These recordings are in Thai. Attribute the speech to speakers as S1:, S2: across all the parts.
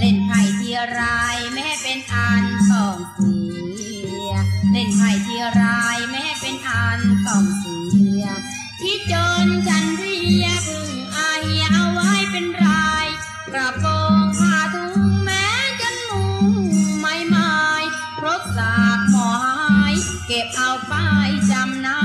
S1: เล่นไพ่ที่ไรแม้เป็นอันต้องเสียเล่นไพ่ที่ไรแม้เป็นอันต้องเสียที่จนฉันเรียกพึ่งอาเฮียเอาไว้เป็นรายกระโปรงผ้าถุงแม้จนมุงไม่ไม้ครบสากหมอหายเก็บเอาไปจำนำ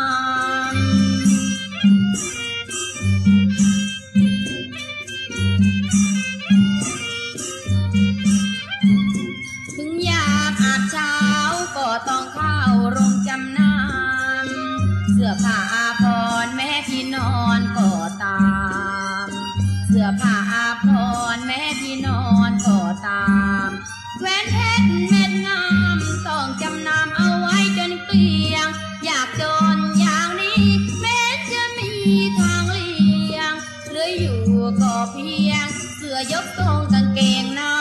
S1: ถึงยามอาบเช้าก็ต้องเข้าโรงจำนำเสื้อผ้าอาภรณ์แม้ที่นอนก็ตามเสื้อผ้าอาภรณ์แม้ที่นอนก็ตามแหวนเพชรเม็ดงามต้องจำนำเอาไว้จนเกลี้ยงอยากจนอย่างนี้แม้จะมีทางเลี่ยงเหลืออยู่ก็เพียงเสื้อยกทรงกางเกงใน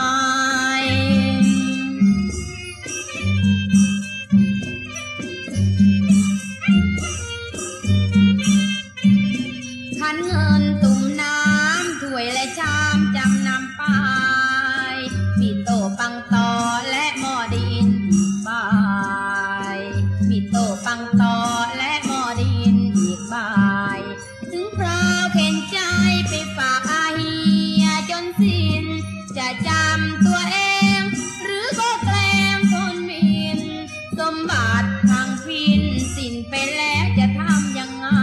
S1: ขันเงินตุ่มน้ำถ้วยและชามจำนำไปมีโต๊ะปังตอและหม้อดินอีกใบมีโต๊ะปังตอและหม้อดินอีกใบถึงคราวเข็นใจไปฝากอาเฮียจนสิ้นจะจำตัวเองหรือก็แกล้งคนมินสมบัติพังพินสิ้นไปแล้วจะทำยังไง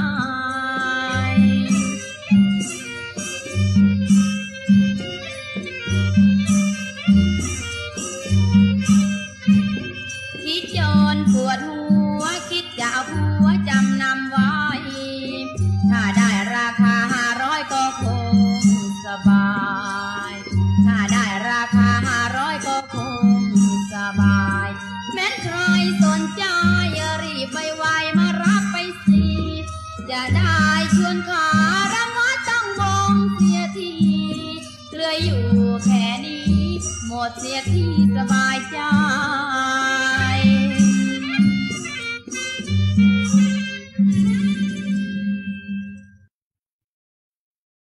S1: คิดจนปวดหัวคิดจะเอาผัวจำนำไว้ถ้าได้ราคา500ก็คงสบายถ้าได้ราคา500ก็คงสบายแม้นใครสนใจรีบไวๆมารับไปสิจะได้ชวนขาระมัดต้องวงเสียทีเหลืออยู่แค่นี้หมดเสียที่สบายใจ